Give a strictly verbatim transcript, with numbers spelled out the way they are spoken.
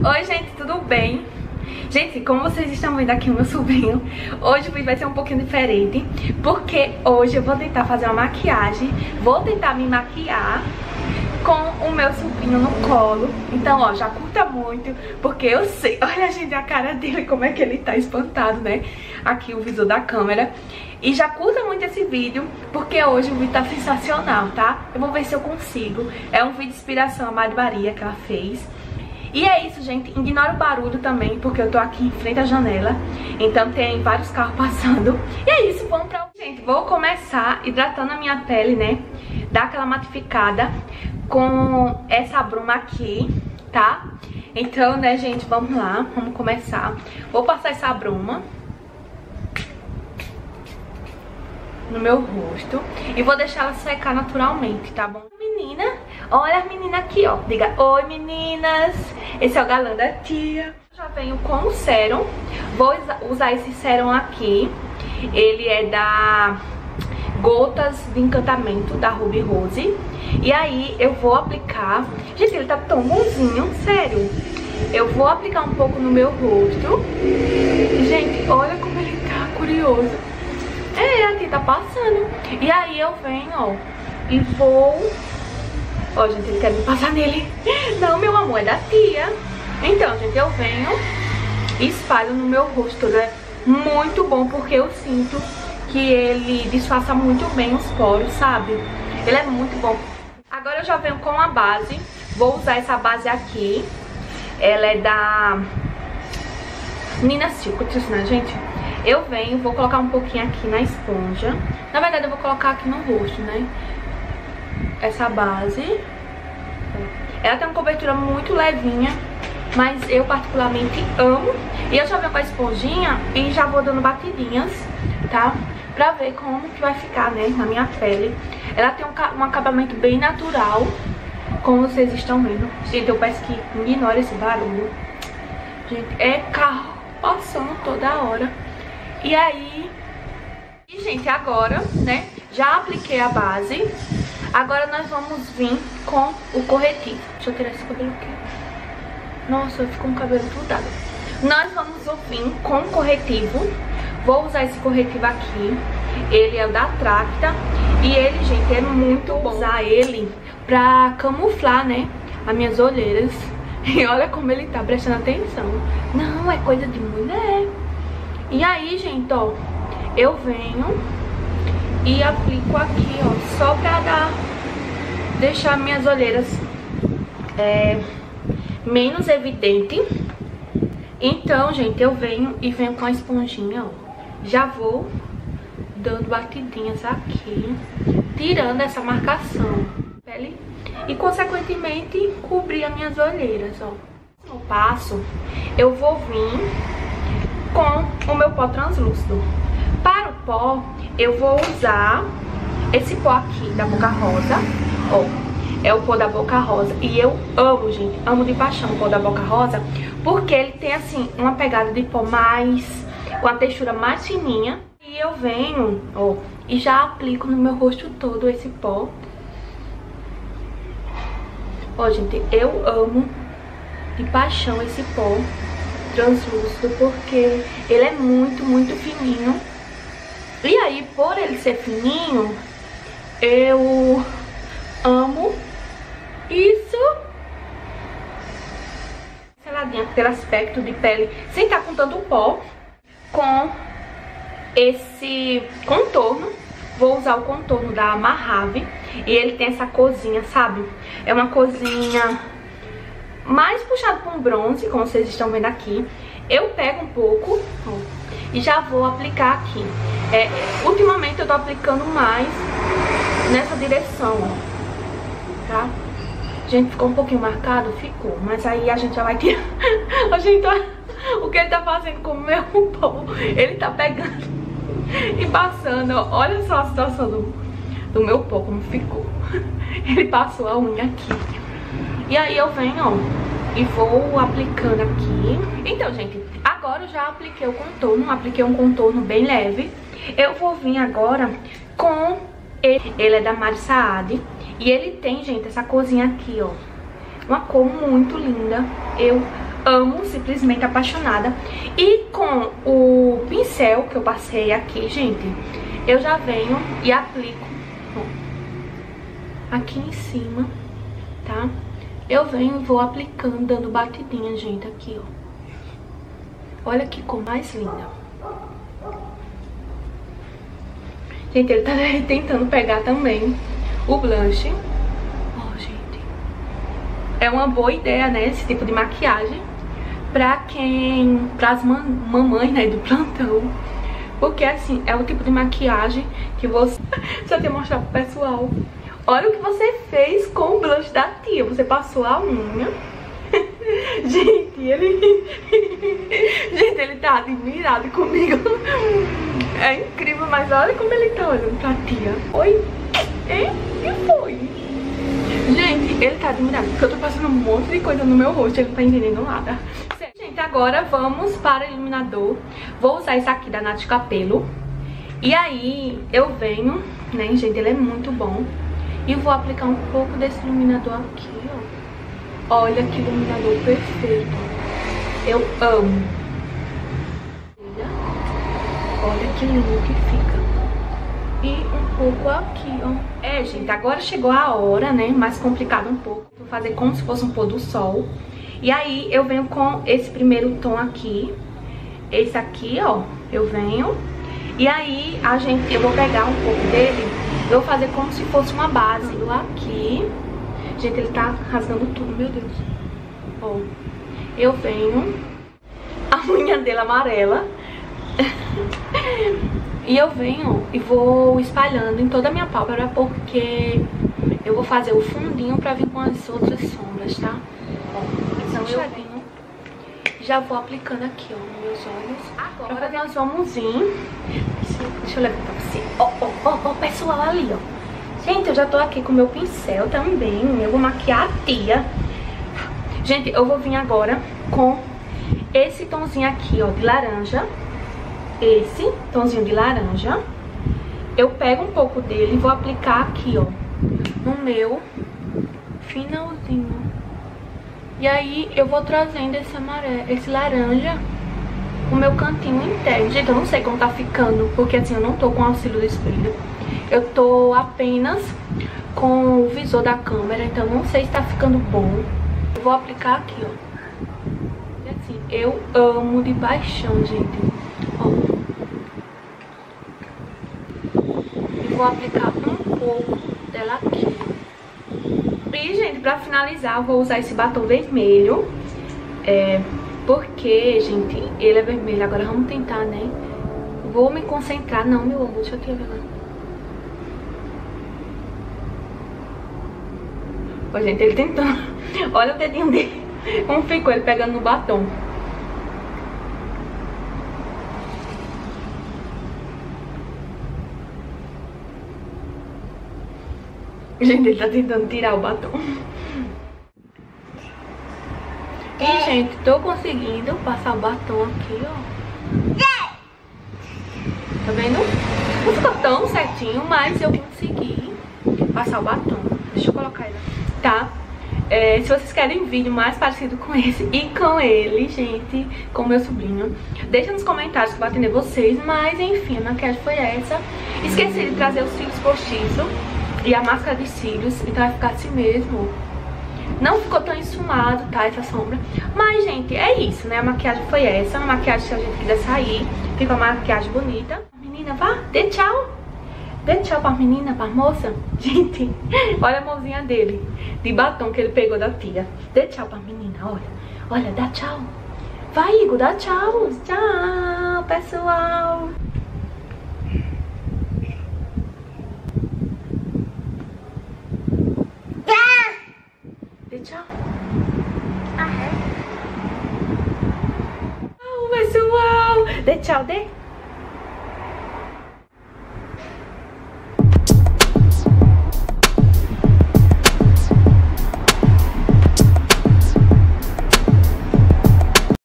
Oi gente, tudo bem? Gente, como vocês estão vendo aqui o meu sobrinho, hoje o vídeo vai ser um pouquinho diferente, porque hoje eu vou tentar fazer uma maquiagem, vou tentar me maquiar com o meu sobrinho no colo. Então, ó, já curta muito, porque eu sei, olha gente, a cara dele, como é que ele tá espantado, né? Aqui o visor da câmera. E já curta muito esse vídeo, porque hoje o vídeo tá sensacional, tá? Eu vou ver se eu consigo. É um vídeo de inspiração a Mari Maria que ela fez. E é isso, gente. Ignora o barulho também, porque eu tô aqui em frente à janela. Então tem vários carros passando. E é isso, vamos pra... Gente, vou começar hidratando a minha pele, né? Dar aquela matificada com essa bruma aqui, tá? Então, né, gente, vamos lá. Vamos começar. Vou passar essa bruma no meu rosto e vou deixar ela secar naturalmente, tá bom? Menina, olha a menina aqui, ó. Diga, oi meninas. Esse é o galã da tia. Já venho com o sérum. Vou usar esse sérum aqui. Ele é da Gotas de Encantamento, da Ruby Rose. E aí eu vou aplicar. Gente, ele tá tão bonzinho, sério. Eu vou aplicar um pouco no meu rosto. Gente, olha como ele tá curioso. É, aqui tá passando. E aí eu venho, ó, e vou... Ó, gente, ele quer me passar nele. Não, meu amor, é da tia. Então, gente, eu venho e espalho no meu rosto, né? Muito bom, porque eu sinto que ele disfarça muito bem os poros, sabe? Ele é muito bom. Agora eu já venho com a base. Vou usar essa base aqui. Ela é da Nina Secret, né, gente? Eu venho, vou colocar um pouquinho aqui na esponja. Na verdade eu vou colocar aqui no rosto, né? Essa base. Ela tem uma cobertura muito levinha, mas eu particularmente amo. E eu já venho com a esponjinha e já vou dando batidinhas, tá? Pra ver como que vai ficar, né, na minha pele. Ela tem um, um acabamento bem natural, como vocês estão vendo. Gente, eu peço que ignore esse barulho. Gente, é carro passando toda hora. E aí, e gente, agora, né, já apliquei a base. Agora nós vamos vir com o corretivo. Deixa eu tirar esse cabelo aqui. Nossa, ficou um cabelo grudado. Nós vamos vir com o corretivo. Vou usar esse corretivo aqui. Ele é o da Tracta. E ele, gente, é muito bom usar ele pra camuflar, né, as minhas olheiras. E olha como ele tá prestando atenção. Não, é coisa de mulher. E aí, gente, ó, eu venho e aplico aqui, ó, só pra dar, deixar minhas olheiras é, menos evidente. Então, gente, eu venho e venho com a esponjinha, ó. Já vou dando batidinhas aqui, tirando essa marcação pele e, consequentemente, cobrir as minhas olheiras, ó. No passo, eu vou vir com o meu pó translúcido. Para o pó, eu vou usar esse pó aqui da Boca Rosa. Ó, é o pó da Boca Rosa. E eu amo, gente, amo de paixão o pó da Boca Rosa, porque ele tem, assim, uma pegada de pó mais... com a textura mais fininha. E eu venho, ó, e já aplico no meu rosto todo esse pó. Ó, gente, eu amo de paixão esse pó translúcido, porque ele é muito, muito fininho. E aí, por ele ser fininho, eu amo isso. Seladinha pelo aspecto de pele, sem estar com tanto pó. Com esse contorno, vou usar o contorno da Mahave. E ele tem essa corzinha, sabe? É uma corzinha mais puxado para um bronze, como vocês estão vendo aqui. Eu pego um pouco, ó, e já vou aplicar aqui. É, ultimamente eu tô aplicando mais nessa direção, ó, tá? Gente, ficou um pouquinho marcado? Ficou, mas aí a gente já vai tirar. A gente tá... O que ele tá fazendo com o meu pó? Ele tá pegando e passando, ó. Olha só a situação do, do meu pó, como ficou. Ele passou a unha aqui. E aí eu venho, ó, e vou aplicando aqui. Então, gente, agora eu já apliquei o contorno. Apliquei um contorno bem leve. Eu vou vir agora com ele. Ele é da Mari Saad. E ele tem, gente, essa corzinha aqui, ó. Uma cor muito linda. Eu amo, simplesmente apaixonada. E com o pincel que eu passei aqui, gente, eu já venho e aplico ó, aqui em cima, tá? Eu venho e vou aplicando, dando batidinha, gente, aqui, ó. Olha que cor mais linda. Gente, ele tá tentando pegar também o blush. Ó, gente. É uma boa ideia, né, esse tipo de maquiagem pra quem... pras mam mamães, né, do plantão. Porque, assim, é o tipo de maquiagem que você... Deixa eu te mostrar pro pessoal. Olha o que você fez com o blush da tia. Você passou a unha. Gente, ele... Gente, ele tá admirado comigo. É incrível, mas olha como ele tá olhando pra tia. Oi? Hein? Que foi? Gente, ele tá admirado porque eu tô passando um monte de coisa no meu rosto. Ele não tá entendendo nada. Gente, agora vamos para o iluminador. Vou usar esse aqui da Nath Capello. E aí, eu venho, né, gente, ele é muito bom. E vou aplicar um pouco desse iluminador aqui, ó. Olha que iluminador perfeito. Eu amo. Olha que lindo que fica. E um pouco aqui, ó. É, gente, agora chegou a hora, né? Mais complicado um pouco. Vou fazer como se fosse um pôr do sol. E aí eu venho com esse primeiro tom aqui. Esse aqui, ó. Eu venho. E aí a gente, eu vou pegar um pouco dele. Eu vou fazer como se fosse uma base. Eu aqui. Gente, ele tá rasgando tudo, meu Deus. Ó. Eu venho. A unha dele amarela. E eu venho e vou espalhando em toda a minha pálpebra, porque eu vou fazer o fundinho pra vir com as outras sombras, tá? Ó, então eu venho, já vou aplicando aqui, ó, nos meus olhos. Agora nós vamos vir. Deixa eu levar pra você. Ó, ó, ó, ó, pessoal ali, ó. Gente, eu já tô aqui com o meu pincel também. Eu vou maquiar a tia. Gente, eu vou vir agora com esse tomzinho aqui, ó, de laranja. Esse tomzinho de laranja. Eu pego um pouco dele e vou aplicar aqui, ó, no meu finalzinho. E aí eu vou trazendo esse amarelo, esse laranja o meu cantinho interno. Gente, eu não sei como tá ficando, porque assim, eu não tô com o auxílio do espelho. Eu tô apenas com o visor da câmera, então não sei se tá ficando bom. Eu vou aplicar aqui, ó. E assim, eu amo de paixão, gente. Ó. Vou aplicar um pouco dela aqui. E, gente, pra finalizar, eu vou usar esse batom vermelho. É, porque, gente, ele é vermelho. Agora vamos tentar, né? Vou me concentrar. Não, meu amor, deixa eu te ver lá. Ó, gente, ele tentando. Olha o dedinho dele. Como ficou ele pegando no batom. Gente, ele tá tentando tirar o batom. E, gente, tô conseguindo passar o batom aqui, ó. Tá vendo? Não ficou tão certinho, mas eu consegui passar o batom. Deixa eu colocar ele aqui, tá? É, se vocês querem um vídeo mais parecido com esse e com ele, gente, com o meu sobrinho, deixa nos comentários que eu vou atender vocês. Mas, enfim, a maquiagem foi essa. Esqueci de trazer os cílios postiços e a máscara de cílios, então vai ficar assim mesmo. Não ficou tão esfumado, tá, essa sombra. Mas, gente, é isso, né? A maquiagem foi essa, uma maquiagem que a gente quiser sair. Fica uma maquiagem bonita. Menina, vá, dê tchau. Dê tchau pra menina, pra moça. Gente, olha a mãozinha dele, de batom que ele pegou da tia. Dê tchau pra menina, olha. Olha, dá tchau. Vai, Igor, dá tchau. Tchau, pessoal. Tchau. Ah, é? Tchau, pessoal. Dê tchau, dê.